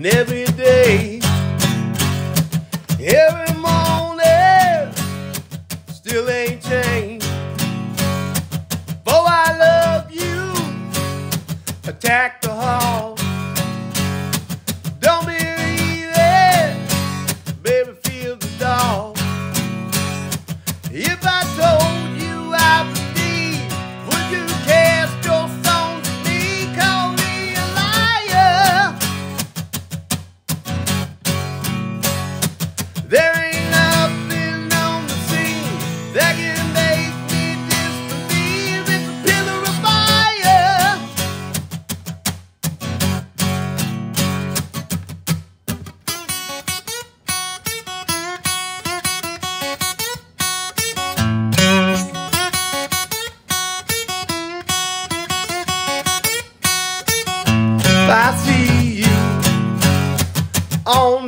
every day, every morning, still ain't changed. For I love you, attack the hall. Don't believe it, baby, feel the dog. If I told you I believe, would you cast your stones at me? Call me a liar. There ain't nothing on the scene that can make me disbelieve. It's a pillar of fire. If I see you on